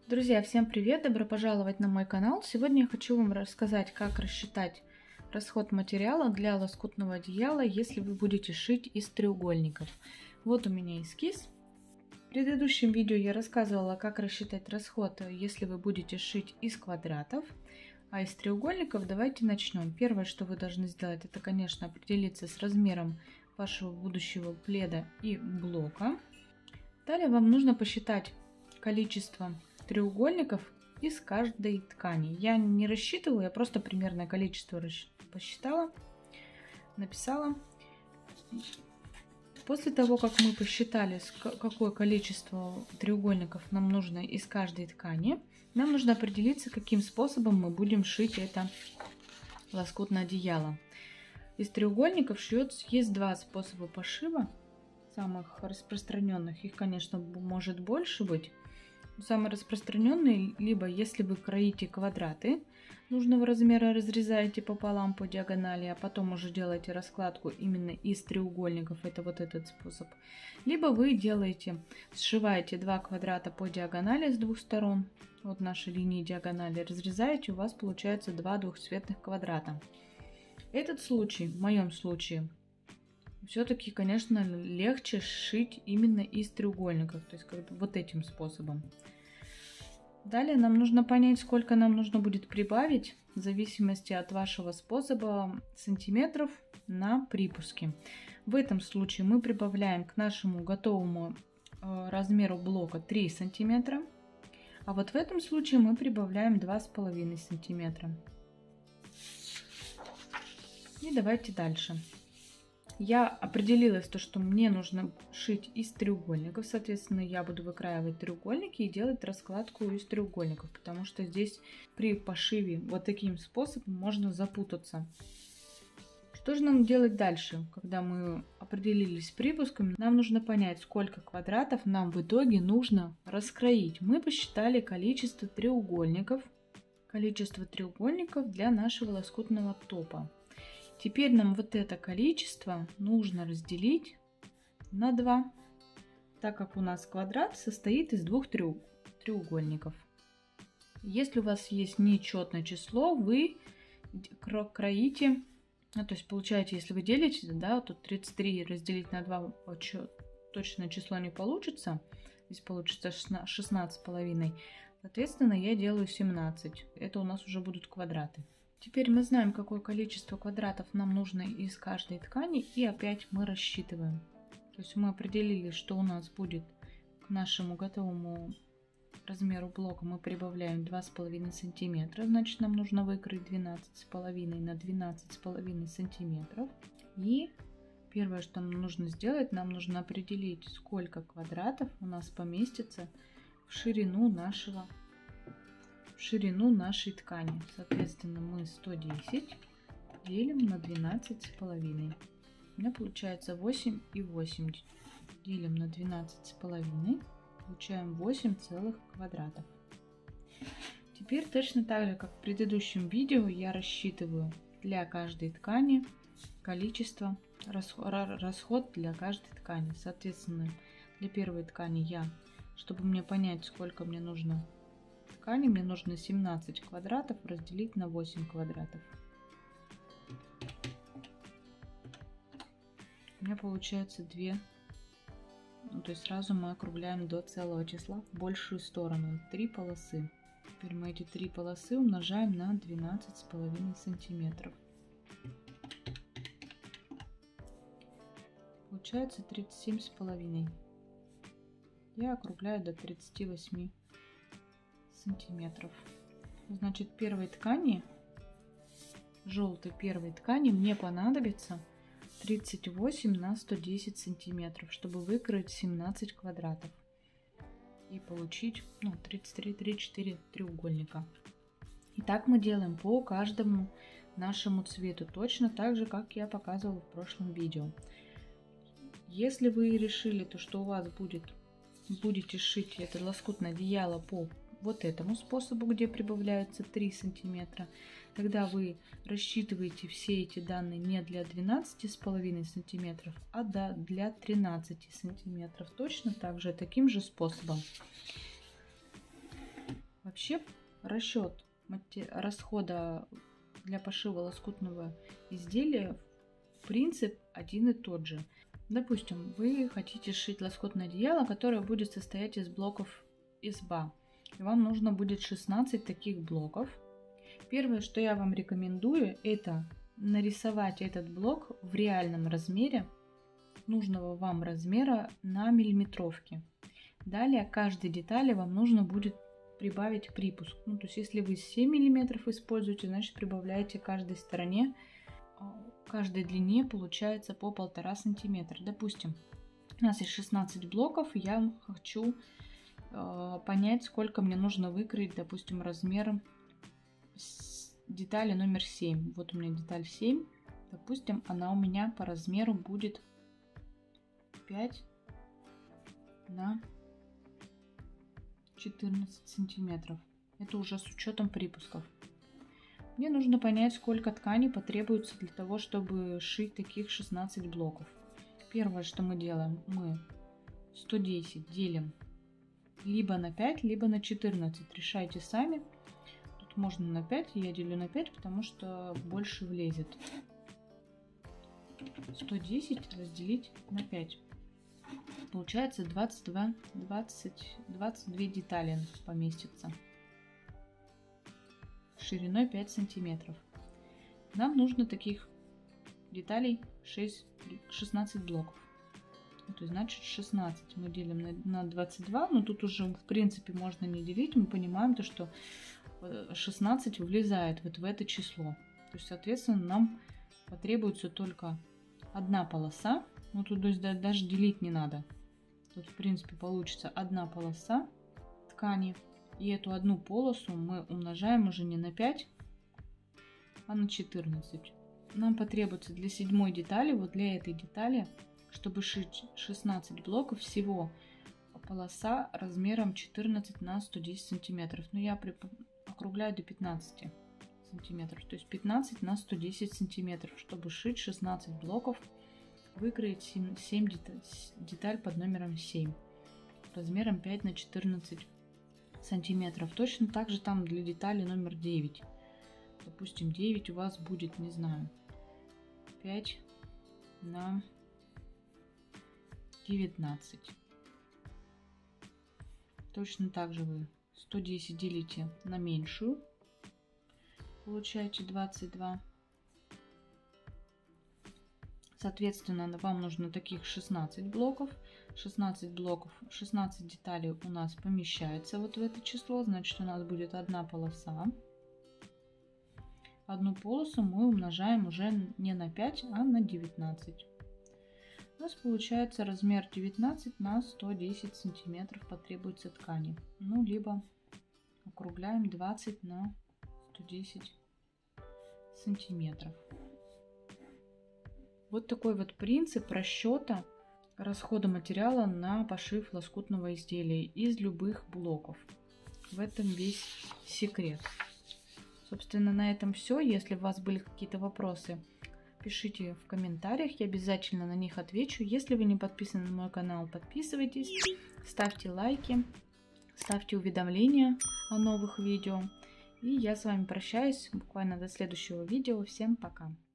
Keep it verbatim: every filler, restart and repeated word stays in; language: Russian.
Друзья, всем привет! Добро пожаловать на мой канал! Сегодня я хочу вам рассказать, как рассчитать расход материала для лоскутного одеяла, если вы будете шить из треугольников. Вот у меня эскиз. В предыдущем видео я рассказывала, как рассчитать расход, если вы будете шить из квадратов. А из треугольников давайте начнем. Первое, что вы должны сделать, это, конечно, определиться с размером вашего будущего пледа и блока. Далее вам нужно посчитать количество треугольников из каждой ткани. Я не рассчитывала, я просто примерное количество посчитала, написала. После того, как мы посчитали, какое количество треугольников нам нужно из каждой ткани, нам нужно определиться, каким способом мы будем шить это лоскутное одеяло. Из треугольников шьется, есть два способа пошива, самых распространенных. Их, конечно, может больше быть. Самый распространенный, либо если вы кроите квадраты нужного размера, разрезаете пополам по диагонали, а потом уже делаете раскладку именно из треугольников, это вот этот способ. Либо вы делаете, сшиваете два квадрата по диагонали с двух сторон, вот наши линии диагонали, разрезаете, у вас получается два двухцветных квадрата. Этот случай, в моем случае, все-таки, конечно, легче шить именно из треугольников, то есть как бы вот этим способом. Далее нам нужно понять, сколько нам нужно будет прибавить, в зависимости от вашего способа, сантиметров на припуске. В этом случае мы прибавляем к нашему готовому размеру блока три сантиметра, а вот в этом случае мы прибавляем два с половиной сантиметра. И давайте дальше. Я определилась, то, что мне нужно шить из треугольников, соответственно, я буду выкраивать треугольники и делать раскладку из треугольников, потому что здесь при пошиве вот таким способом можно запутаться. Что же нам делать дальше? Когда мы определились с припусками, нам нужно понять, сколько квадратов нам в итоге нужно раскроить. Мы посчитали количество треугольников, количество треугольников для нашего лоскутного топа. Теперь нам вот это количество нужно разделить на два, так как у нас квадрат состоит из двух треугольников. Если у вас есть нечетное число, вы кроите, ну, то есть получаете, если вы делите, да, тут тридцать три разделить на два, точное число не получится, здесь получится шестнадцать с половиной, соответственно, я делаю семнадцать, это у нас уже будут квадраты. Теперь мы знаем, какое количество квадратов нам нужно из каждой ткани, и опять мы рассчитываем. То есть мы определили, что у нас будет к нашему готовому размеру блока, мы прибавляем два с половиной сантиметра, значит нам нужно выкроить двенадцать с половиной на двенадцать с половиной сантиметров. И первое, что нам нужно сделать, нам нужно определить, сколько квадратов у нас поместится в ширину нашего ширину нашей ткани. Соответственно, мы сто десять делим на двенадцать с половиной. У меня получается восемь и восемь. Делим на двенадцать с половиной. Получаем восемь целых квадратов. Теперь точно так же, как в предыдущем видео, я рассчитываю для каждой ткани количество, расход для каждой ткани. Соответственно, для первой ткани я, чтобы мне понять, сколько мне нужно ткани, мне нужно семнадцать квадратов разделить на восемь квадратов. У меня получается две, ну, то есть сразу мы округляем до целого числа в большую сторону, три полосы. Теперь мы эти три полосы умножаем на двенадцать с половиной сантиметров. Получается тридцать семь с половиной. Я округляю до тридцати восьми сантиметров. Значит, первой ткани, желтой первой ткани, мне понадобится тридцать восемь на сто десять сантиметров, чтобы выкроить семнадцать квадратов и получить, ну, тридцать три, тридцать четыре треугольника. И так мы делаем по каждому нашему цвету, точно так же, как я показывала в прошлом видео. Если вы решили, то что у вас будет, будете шить это лоскутное одеяло по вот этому способу, где прибавляются три сантиметра, тогда вы рассчитываете все эти данные не для двенадцати с половиной сантиметров, а для тринадцати сантиметров. Точно так же, таким же способом. Вообще расчет расхода для пошива лоскутного изделия принцип один и тот же. Допустим, вы хотите сшить лоскутное одеяло, которое будет состоять из блоков изба. И вам нужно будет шестнадцать таких блоков. Первое, что я вам рекомендую, это нарисовать этот блок в реальном размере, нужного вам размера, на миллиметровке. Далее к каждой детали вам нужно будет прибавить припуск. Ну, то есть если вы семь миллиметров используете, значит прибавляете каждой стороне, каждой длине получается по полтора сантиметра. Допустим, у нас есть шестнадцать блоков, я хочу э, понять, сколько мне нужно выкроить, допустим, размером детали номер семь. Вот у меня деталь семь, допустим, она у меня по размеру будет пять на четырнадцать сантиметров. Это уже с учетом припусков. Мне нужно понять, сколько ткани потребуется для того, чтобы сшить таких шестнадцать блоков. Первое, что мы делаем, мы сто десять делим либо на пять, либо на четырнадцать. Решайте сами. Тут можно на пять, я делю на пять, потому что больше влезет. сто десять разделить на пять. Получается двадцать два, двадцать, двадцать две детали поместится. Шириной пять сантиметров. Нам нужно таких деталей шесть, шестнадцать блоков. Это значит шестнадцать мы делим на, на двадцать два, но тут уже в принципе можно не делить. Мы понимаем то, что шестнадцать влезает вот в это число. То есть, соответственно, нам потребуется только одна полоса. Ну, тут даже делить не надо. Тут, в принципе, получится одна полоса ткани. И эту одну полосу мы умножаем уже не на пять, а на четырнадцать. Нам потребуется для седьмой детали, вот для этой детали, чтобы шить шестнадцать блоков, всего полоса размером четырнадцать на сто десять сантиметров. Но я округляю до пятнадцати сантиметров. То есть пятнадцать на сто десять сантиметров, чтобы шить шестнадцать блоков. Выкроить семь деталь, деталь под номером семь размером пять на четырнадцать сантиметров. Точно так же там для детали номер девять. Допустим, девять у вас будет, не знаю, пять на девятнадцать. Точно так же вы сто десять делите на меньшую, получаете двадцать два. Соответственно, вам нужно таких шестнадцать блоков. шестнадцать блоков, шестнадцать деталей у нас помещается вот в это число. Значит, у нас будет одна полоса. Одну полосу мы умножаем уже не на пять, а на девятнадцать. У нас получается размер девятнадцать на сто десять сантиметров потребуется ткани. Ну, либо округляем двадцать на сто десять сантиметров. Вот такой вот принцип расчета расхода материала на пошив лоскутного изделия из любых блоков. В этом весь секрет. Собственно, на этом все. Если у вас были какие-то вопросы, пишите в комментариях, я обязательно на них отвечу. Если вы не подписаны на мой канал, подписывайтесь, ставьте лайки, ставьте уведомления о новых видео. И я с вами прощаюсь буквально до следующего видео. Всем пока!